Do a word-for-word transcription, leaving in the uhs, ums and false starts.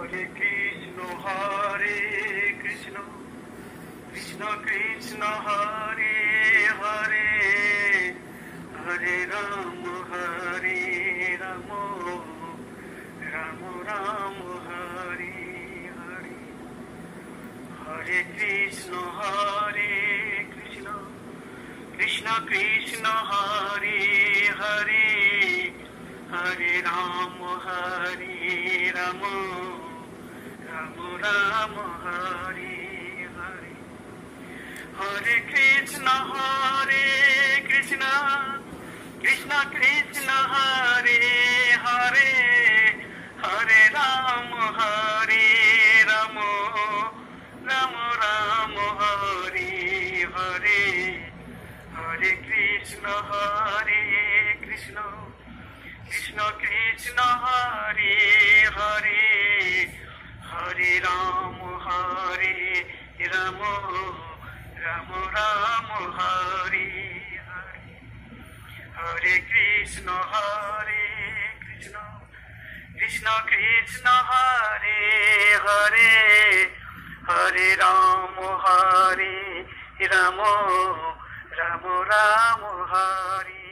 Hare Krishna Hare Krishna Krishna Krishna Hare Hare Hare Ram Hare Ram Ram Ram Hare Hare Hare Krishna Hare Krishna Krishna Krishna Hare Hare Hare Ram Hare Ram Ram Ram Hare Hare Hare Krishna Hare Krishna Krishna Krishna Hare Hare Hare Ram Hare Ram Ram Ram Hare Hare Hare Krishna Hare Krishna Krishna Krishna Hare Hare Hare Ram Hare Ram Ram Ram Hare Hare Hare Krishna Hare Krishna Krishna Krishna Hare Hare Hare Ram Hare Ram Ram Ram Hare